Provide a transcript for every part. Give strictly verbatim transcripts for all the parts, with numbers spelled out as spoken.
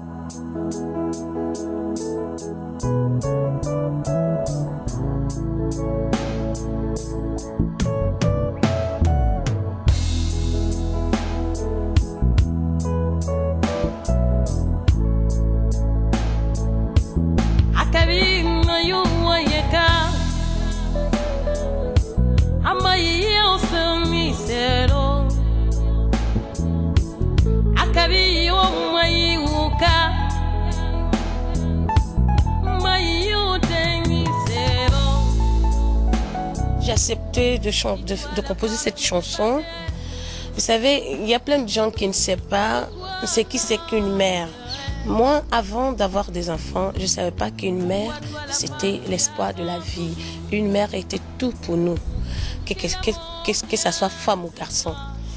J'ai accepté de, de, de composer cette chanson. Vous savez, il y a plein de gens qui ne savent pas ce qui c'est qu'une mère. Moi, avant d'avoir des enfants, je ne savais pas qu'une mère, c'était l'espoir de la vie. Une mère était tout pour nous, que, que, que, que ça soit femme ou garçon.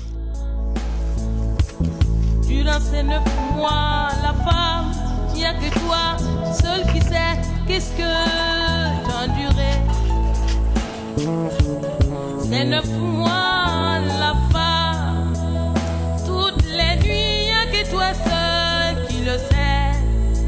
Durant ces neuf mois, la femme, il n'y a que toi, seul qui sait qu'est-ce que tu as enduré. Ces neuf mois, la femme, toutes les nuits, il n'y a que toi seul qui le sais.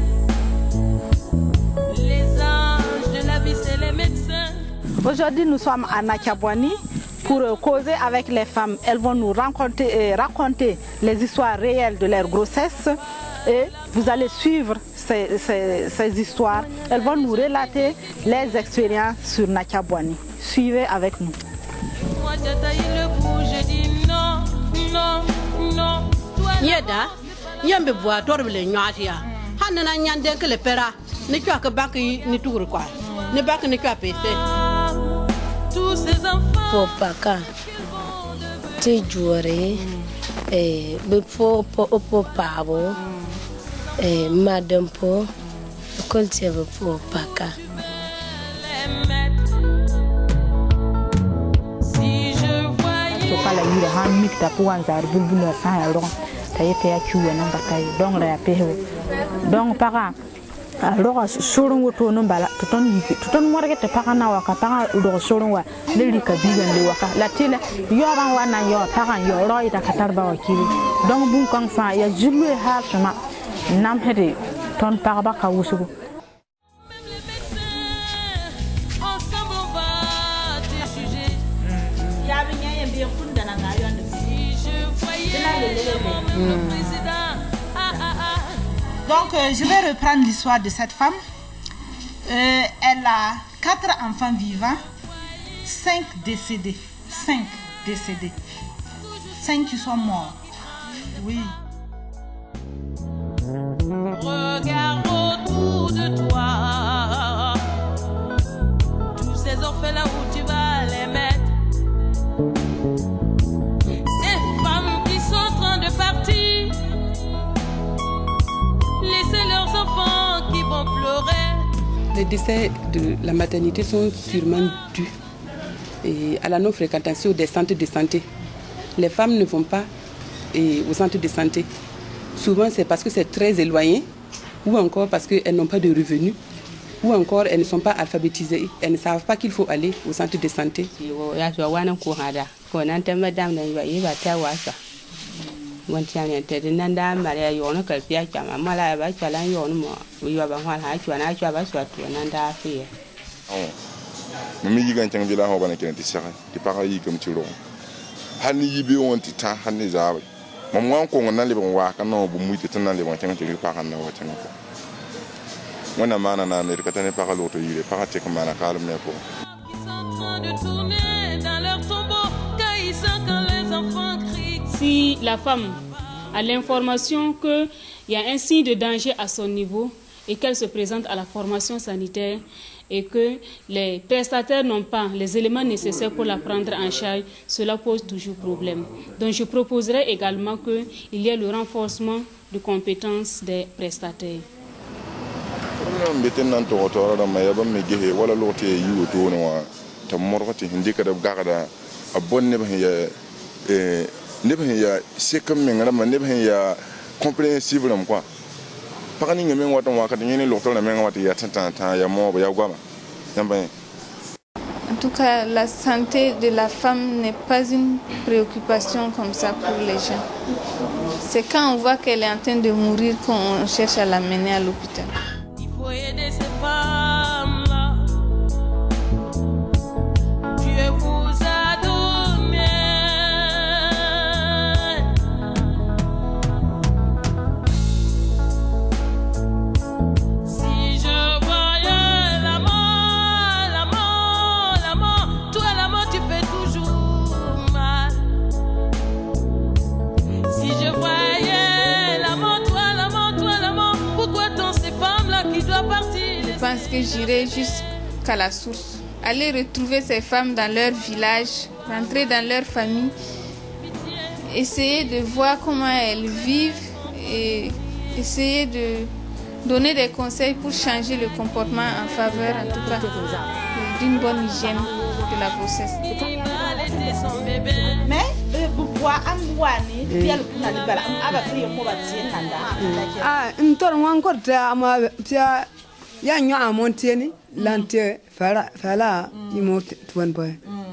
Les anges de la vie, c'est les médecins. Aujourd'hui, nous sommes à Natchabouani pour causer avec les femmes. Elles vont nous raconter, raconter les histoires réelles de leur grossesse et vous allez suivre ces, ces, ces histoires. Elles vont nous relater les expériences sur Natchabouani. Suivez avec nous. Moi, j'ai taillé le bout, j'ai dit non, non, non. Yeda, yambe bois torble nyatia. Hanana nyande que le pera. Ne tu as que bac ni tour quoi. Ne bac ne tu as payé. Tous ces enfants. Pour Paka, tu jouerais et pour pour pour Pavo et Madame pour cultiver pour Paka. Kala yira han mikta po wan zar bulbul sa ya ron taye te chuwa nan batay dong la pe dong para ro surun woto non bala to ton yi to ton morge te para na waka para ro surun wa le li ka bigan le waka la tile yo ran wa na yo para yo ro ita katar ba wakili dong bun kan fa ya jilu ha sama nam hede ton para ba ka wusugo. Donc euh, je vais reprendre l'histoire de cette femme. Euh, elle a quatre enfants vivants, cinq décédés, cinq décédés, cinq qui sont morts. Oui. Regarde autour de toi, tous ces orphelins où tu vas les mettre. Les décès de la maternité sont sûrement dus et à la non-fréquentation des centres de santé. Les femmes ne vont pas et au centre de santé. Souvent c'est parce que c'est très éloigné ou encore parce qu'elles n'ont pas de revenus ou encore elles ne sont pas alphabétisées. Elles ne savent pas qu'il faut aller au centre de santé. Si la femme a l'information qu'il y a un signe de danger à son niveau et qu'elle se présente à la formation sanitaire et que les prestataires n'ont pas les éléments nécessaires pour la prendre en charge, cela pose toujours problème. Donc je proposerai également qu'il y ait le renforcement de compétences des prestataires. C'est comme un compréhensible quoi. Par exemple, nous avons En tout cas, la santé de la femme n'est pas une préoccupation comme ça pour les gens. C'est quand on voit qu'elle est en train de mourir qu'on cherche à l'amener à l'hôpital. Il faut aider ces femmes-là. Dieu vous a donné. Si je voyais la mort, la mort, la mort, toi la mort tu fais toujours mal. Si je voyais la mort, toi la mort, toi la mort, pourquoi tant ces femmes-là qui doivent partir? Je pense que j'irai jusqu'à la source. Aller retrouver ces femmes dans leur village, rentrer dans leur famille, essayer de voir comment elles vivent et essayer de donner des conseils pour changer le comportement en faveur, en tout cas, d'une bonne hygiène de la grossesse. Mais pourquoi amwani bial kuna libala aba pri mo ba tienda ah ntor wan ko ta ama tia ya nya amontieni lante fala fala imo tuan boy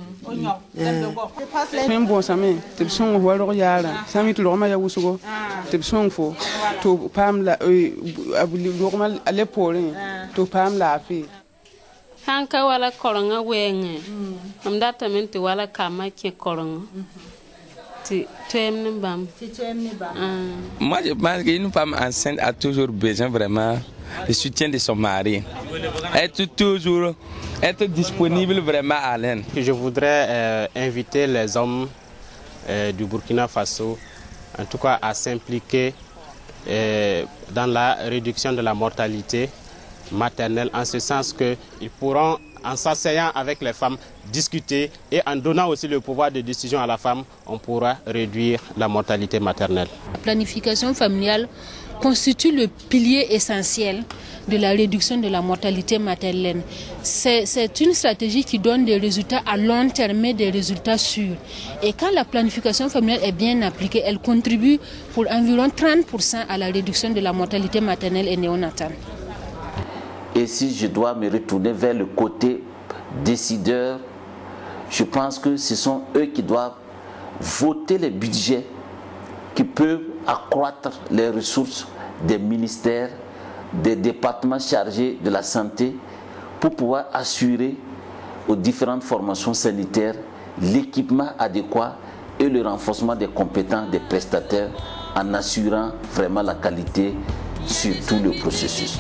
Même bon sami te son waro yara sami tu roma ya wusugo te son fo to pam la abuli roma ale pole to pam la fi hanka wala koronga wenge amda tamenti wala kama ke koronga ti tem ne bam ti tem ne bam. Moi je pense qu'une femme enceinte a toujours besoin vraiment le soutien de son mari, être toujours être disponible vraiment à l'aide. Je voudrais euh, inviter les hommes euh, du Burkina Faso en tout cas à s'impliquer euh, dans la réduction de la mortalité maternelle, en ce sens qu'ils pourront, en s'asseyant avec les femmes, discuter et en donnant aussi le pouvoir de décision à la femme, on pourra réduire la mortalité maternelle. La planification familiale constitue le pilier essentiel de la réduction de la mortalité maternelle. C'est une stratégie qui donne des résultats à long terme, mais des résultats sûrs. Et quand la planification familiale est bien appliquée, elle contribue pour environ trente pour cent à la réduction de la mortalité maternelle et néonatale. Et si je dois me retourner vers le côté décideur, je pense que ce sont eux qui doivent voter les budgets qui peuvent accroître les ressources des ministères, des départements chargés de la santé pour pouvoir assurer aux différentes formations sanitaires l'équipement adéquat et le renforcement des compétences des prestataires en assurant vraiment la qualité sur tout le processus.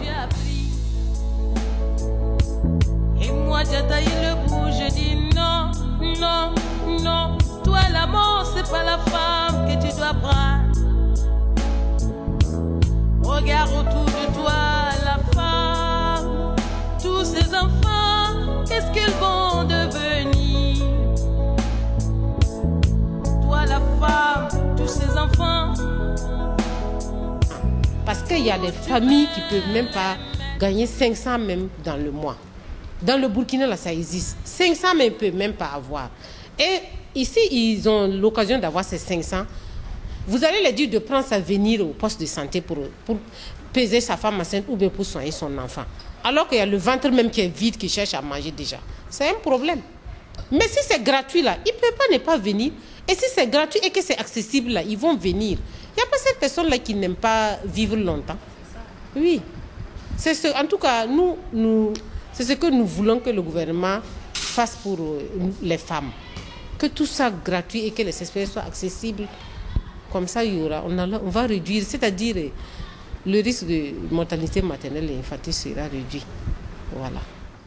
Et moi j'ai taillé le bout, je dis non, non, non. Toi l'amour c'est pas la femme que tu dois prendre. Regarde autour de toi la femme, tous ces enfants, qu'est-ce qu'ils vont devenir? Toi la femme, tous ces enfants. Parce qu'il y a des familles qui ne peuvent même pas gagner cinq cents même dans le mois. Dans le Burkina, là, ça existe. cinq cents, mais ils ne peuvent même pas avoir. Et ici, ils ont l'occasion d'avoir ces cinq cents. Vous allez leur dire de prendre sa venir au poste de santé pour, pour peser sa femme enceinte ou bien pour soigner son enfant. Alors qu'il y a le ventre même qui est vide, qui cherche à manger déjà. C'est un problème. Mais si c'est gratuit, là, ils ne peuvent pas ne pas venir. Et si c'est gratuit et que c'est accessible, là, ils vont venir. Il n'y a pas cette personne-là qui n'aime pas vivre longtemps. Oui. C'est ce, en tout cas, nous... nous c'est ce que nous voulons que le gouvernement fasse pour les femmes. Que tout ça gratuit et que les espèces soient accessibles. Comme ça, il y aura, on, a, on va réduire, c'est-à-dire le risque de mortalité maternelle et infantile sera réduit. Voilà.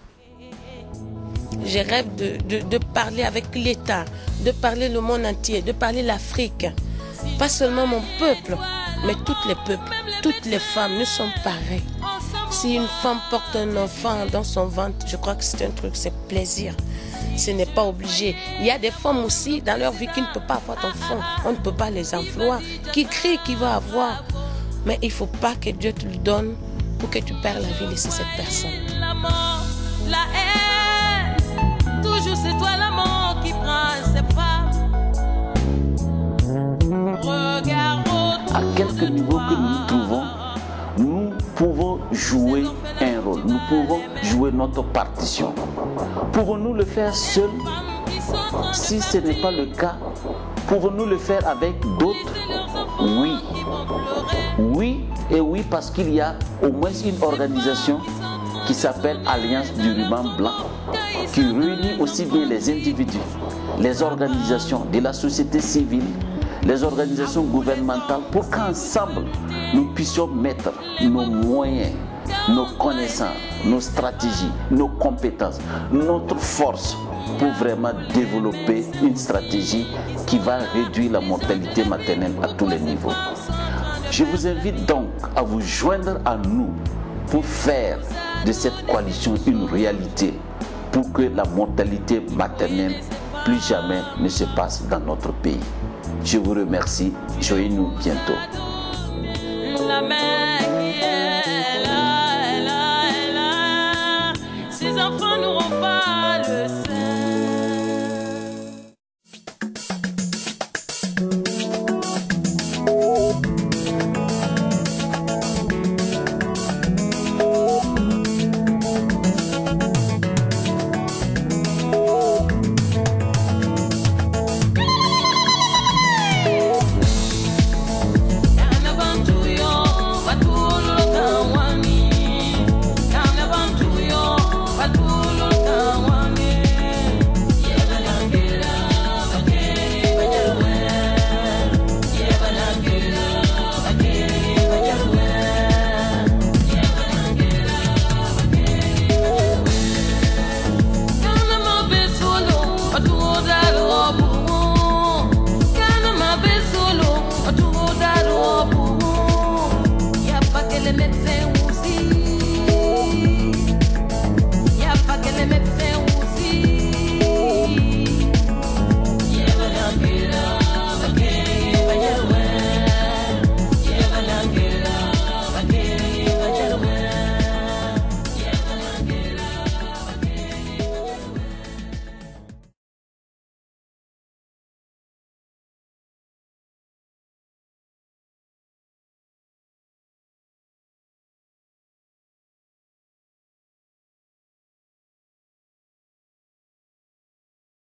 Je rêve de, de, de parler avec l'État, de parler le monde entier, de parler l'Afrique. Pas seulement mon peuple, mais tous les peuples, toutes les femmes ne sont pareilles. Si une femme porte un enfant dans son ventre, je crois que c'est un truc, c'est plaisir. Ce n'est pas obligé. Il y a des femmes aussi dans leur vie qui ne peuvent pas avoir d'enfants. On ne peut pas les employer, qui crient qu'ils vont avoir. Mais il ne faut pas que Dieu te le donne pour que tu perds la vie de cette personne. La mort, la haine, toujours c'est toi la mort qui prend ces femmes. Regarde à quelque niveau que nous nous trouvons, nous pouvons jouer un rôle, nous pouvons jouer notre partition. Pouvons-nous le faire seuls? Si ce n'est pas le cas, pouvons-nous le faire avec d'autres? Oui. Oui et oui, parce qu'il y a au moins une organisation qui s'appelle Alliance du ruban blanc, qui réunit aussi bien les individus, les organisations de la société civile, les organisations gouvernementales, pour qu'ensemble nous puissions mettre nos moyens, nos connaissances, nos stratégies, nos compétences, notre force pour vraiment développer une stratégie qui va réduire la mortalité maternelle à tous les niveaux. Je vous invite donc à vous joindre à nous pour faire de cette coalition une réalité, pour que la mortalité maternelle plus jamais ne se passe dans notre pays. Je vous remercie. Joignez-nous bientôt.